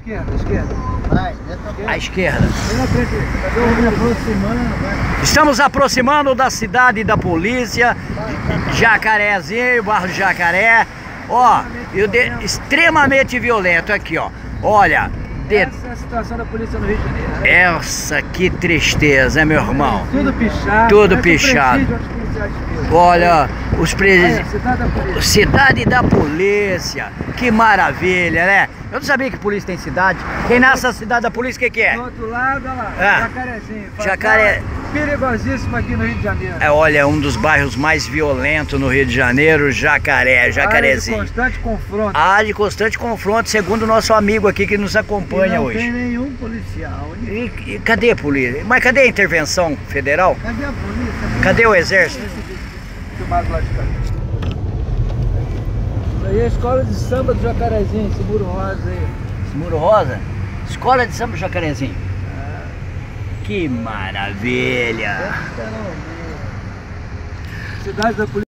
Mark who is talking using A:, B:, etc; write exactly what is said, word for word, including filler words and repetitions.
A: Esquerda, esquerda. Vai,
B: à esquerda.
A: Aproximando.
B: Estamos aproximando da cidade da polícia, Jacarezinho, bairro de Jacaré. Ó, e o de, extremamente violento aqui, ó. Olha, de,
A: essa é a situação da polícia no Rio de Janeiro. Né?
B: Essa que tristeza, hein, meu irmão?
A: Tudo pichado.
B: Tudo pichado. Olha, os presídios.
A: Cidade da polícia.
B: Cidade da polícia. Que maravilha, né? Eu não sabia que polícia tem cidade. Quem nasce na cidade da polícia, o que, que é?
A: Do outro lado, olha lá,
B: Ah,
A: Jacarezinho.
B: Jacaré.
A: Perigosíssimo aqui no Rio de Janeiro.
B: É, olha, um dos bairros mais violentos no Rio de Janeiro, Jacaré, Jacarezinho.
A: Área de constante confronto.
B: Área de constante confronto, segundo o nosso amigo aqui que nos acompanha
A: e não
B: hoje.
A: Não tem nenhum policial.
B: E, e cadê a polícia? Mas cadê a intervenção federal?
A: Cadê a polícia?
B: Cadê o exército?
A: Filmado lá de cá. Isso aí é a escola de samba do Jacarezinho, esse muro rosa aí.
B: Esse muro rosa? Escola de samba do Jacarezinho. Ah. Que maravilha!
A: Cidade da polícia.